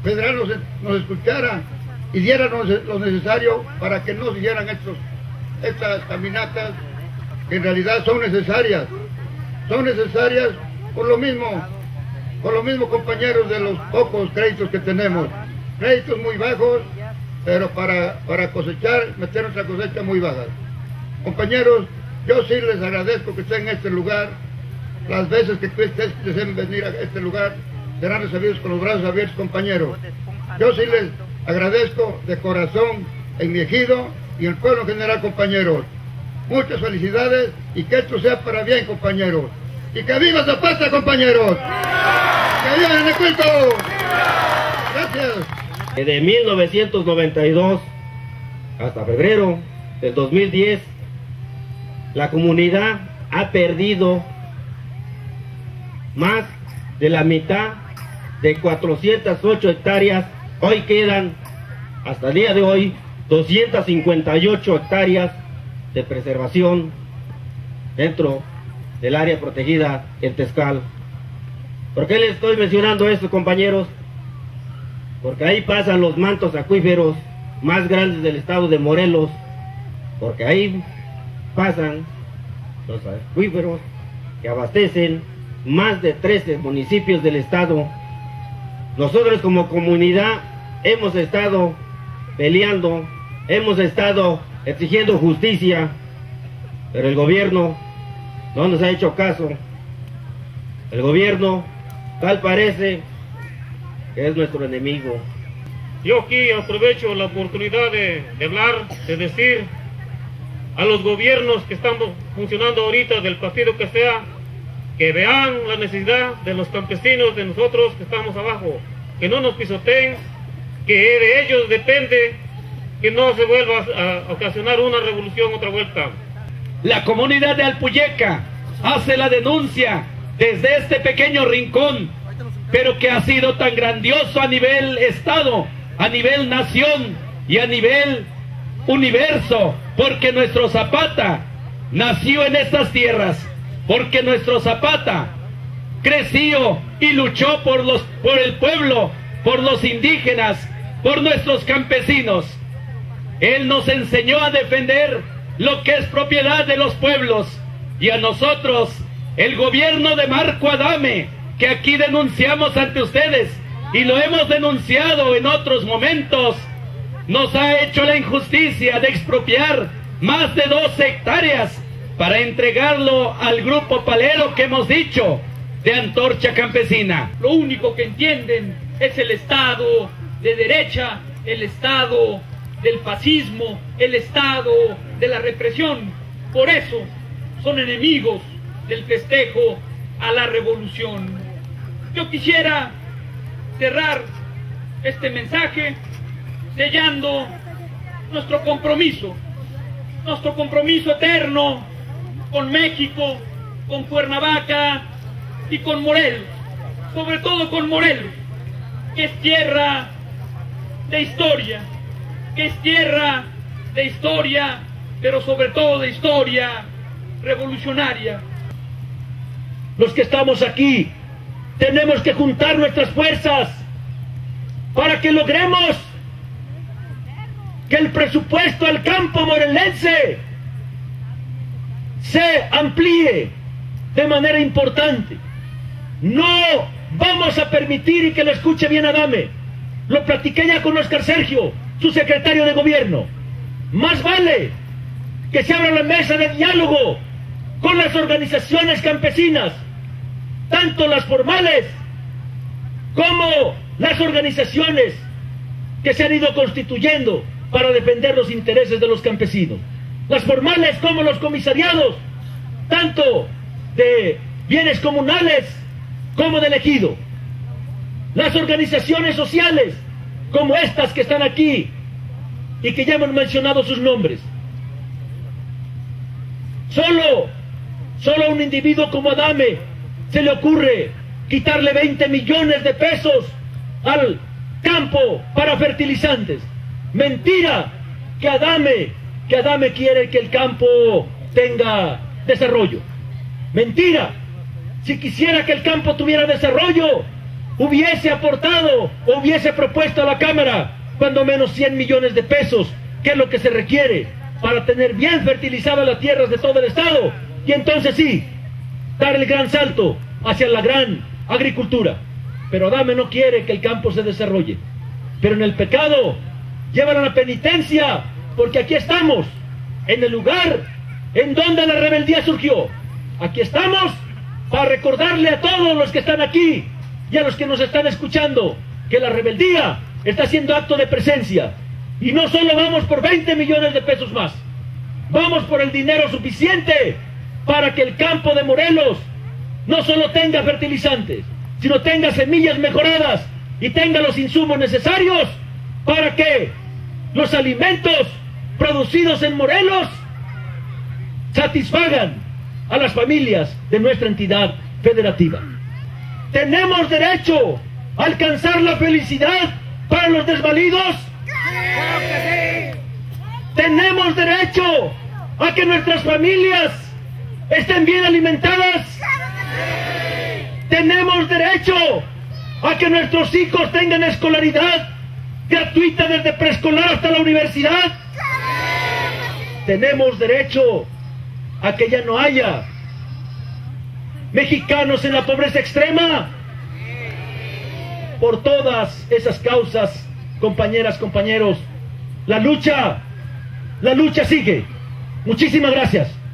federal nos escuchara y diera lo necesario para que no se hicieran estas caminatas que en realidad son necesarias por lo mismo compañeros, de los pocos créditos que tenemos, créditos muy bajos, pero para cosechar, meter nuestra cosecha muy baja. Compañeros, yo sí les agradezco que estén en este lugar. Las veces que ustedes deseen venir a este lugar serán recibidos con los brazos abiertos, compañeros. Yo sí les agradezco de corazón en mi ejido y el pueblo en general, compañeros. Muchas felicidades y que esto sea para bien, compañeros. Y que viva Zapata, compañeros. Que viva Nenecuilco. Gracias. Desde 1992 hasta febrero del 2010, la comunidad ha perdido más de la mitad de 408 hectáreas. Hoy quedan, hasta el día de hoy, 258 hectáreas de preservación dentro del área protegida El Tezcal. ¿Por qué les estoy mencionando esto, compañeros? Porque ahí pasan los mantos acuíferos más grandes del estado de Morelos, porque ahí pasan los acuíferos que abastecen más de 13 municipios del estado. Nosotros como comunidad hemos estado peleando, hemos estado exigiendo justicia, pero el gobierno no nos ha hecho caso. El gobierno tal parece que es nuestro enemigo. Yo aquí aprovecho la oportunidad de hablar, de decir a los gobiernos que están funcionando ahorita, del partido que sea, que vean la necesidad de los campesinos, de nosotros que estamos abajo, que no nos pisoteen, que de ellos depende que no se vuelva a ocasionar una revolución otra vuelta. La comunidad de Alpuyeca hace la denuncia desde este pequeño rincón, pero que ha sido tan grandioso a nivel estado, a nivel nación y a nivel universo, porque nuestro Zapata nació en estas tierras, porque nuestro Zapata creció y luchó por el pueblo, por los indígenas, por nuestros campesinos. Él nos enseñó a defender lo que es propiedad de los pueblos, y a nosotros, el gobierno de Marco Adame, que aquí denunciamos ante ustedes, y lo hemos denunciado en otros momentos, nos ha hecho la injusticia de expropiar más de 12 hectáreas para entregarlo al grupo palero que hemos dicho, de Antorcha Campesina. Lo único que entienden es el Estado de derecha, el Estado del fascismo, el Estado de la represión. Por eso son enemigos del festejo a la revolución. Yo quisiera cerrar este mensaje sellando nuestro compromiso eterno con México, con Cuernavaca y con Morelos, sobre todo con Morelos, que es tierra de historia, pero sobre todo de historia revolucionaria. Los que estamos aquí tenemos que juntar nuestras fuerzas para que logremos que el presupuesto al campo morelense se amplíe de manera importante. No vamos a permitir, y que lo escuche bien Adame, lo platiqué ya con Oscar Sergio, su secretario de gobierno, más vale que se abra la mesa de diálogo con las organizaciones campesinas, tanto las formales como las organizaciones que se han ido constituyendo para defender los intereses de los campesinos. Las formales como los comisariados, tanto de bienes comunales como del ejido. Las organizaciones sociales como estas que están aquí y que ya hemos mencionado sus nombres. Solo a un individuo como Adame se le ocurre quitarle 20 millones de pesos al campo para fertilizantes. Mentira que Adame quiere que el campo tenga desarrollo. Mentira. Si quisiera que el campo tuviera desarrollo, hubiese aportado o hubiese propuesto a la Cámara cuando menos 100 millones de pesos, que es lo que se requiere para tener bien fertilizadas las tierras de todo el estado, y entonces sí, dar el gran salto hacia la gran agricultura. Pero Adame no quiere que el campo se desarrolle, pero en el pecado llevan a la penitencia, porque aquí estamos, en el lugar en donde la rebeldía surgió. Aquí estamos para recordarle a todos los que están aquí y a los que nos están escuchando que la rebeldía está haciendo acto de presencia, y no solo vamos por 20 millones de pesos más, vamos por el dinero suficiente para que el campo de Morelos no solo tenga fertilizantes, sino tenga semillas mejoradas y tenga los insumos necesarios para que los alimentos producidos en Morelos satisfagan a las familias de nuestra entidad federativa. ¿Tenemos derecho a alcanzar la felicidad para los desvalidos? ¡Claro que sí! ¿Tenemos derecho a que nuestras familias estén bien alimentadas? ¡Claro que sí! ¿Tenemos derecho a que nuestros hijos tengan escolaridad gratuita desde preescolar hasta la universidad? ¡Claro! ¿Tenemos derecho a que ya no haya mexicanos en la pobreza extrema? Por todas esas causas, compañeras, compañeros, la lucha sigue. Muchísimas gracias.